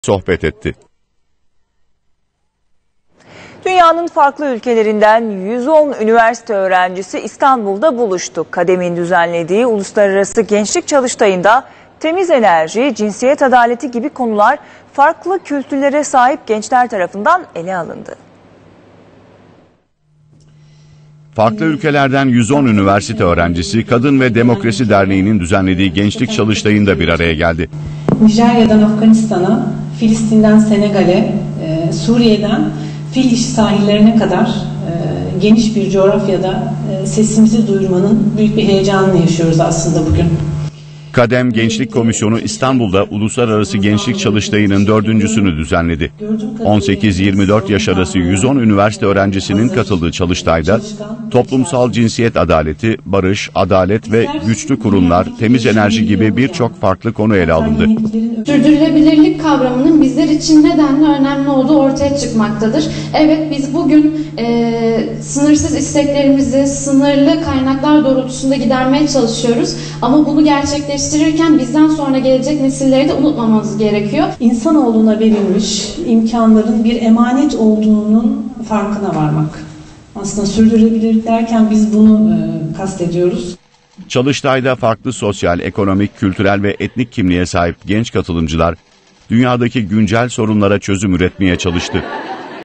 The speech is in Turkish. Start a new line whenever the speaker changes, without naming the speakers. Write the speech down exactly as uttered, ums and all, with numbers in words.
sohbet etti.
Dünyanın farklı ülkelerinden yüz on üniversite öğrencisi İstanbul'da buluştu. KADEM'in düzenlediği Uluslararası Gençlik Çalıştayı'nda temiz enerji, cinsiyet adaleti gibi konular farklı kültürlere sahip gençler tarafından ele alındı.
Farklı ülkelerden yüz on üniversite öğrencisi Kadın ve Demokrasi Derneği'nin düzenlediği Gençlik Çalıştayı'nda bir araya geldi.
Nijerya'dan Afganistan'a, Filistin'den Senegal'e, e, Suriye'den Fil Dişi sahillerine kadar e, geniş bir coğrafyada e, sesimizi duyurmanın büyük bir heyecanını yaşıyoruz aslında bugün.
KADEM Gençlik Komisyonu İstanbul'da Uluslararası Gençlik Çalıştayı'nın dördüncüsünü düzenledi. on sekiz yirmi dört yaş arası yüz on üniversite öğrencisinin katıldığı çalıştayda toplumsal cinsiyet adaleti, barış, adalet ve güçlü kurumlar, temiz enerji gibi birçok farklı konu ele alındı.
Sürdürülebilirlik kavramının bizler için nedenle önemli olduğu ortaya çıkmaktadır. Evet, biz bugün e, sınırsız isteklerimizi sınırlı kaynaklar doğrultusunda gidermeye çalışıyoruz ama bunu gerçekleştirirken bizden sonra gelecek nesilleri de unutmamamız gerekiyor.
İnsanoğluna verilmiş imkanların bir emanet olduğunun farkına varmak. Aslında sürdürülebilirlik derken biz bunu e, kastediyoruz.
Çalıştayda farklı sosyal, ekonomik, kültürel ve etnik kimliğe sahip genç katılımcılar dünyadaki güncel sorunlara çözüm üretmeye çalıştı.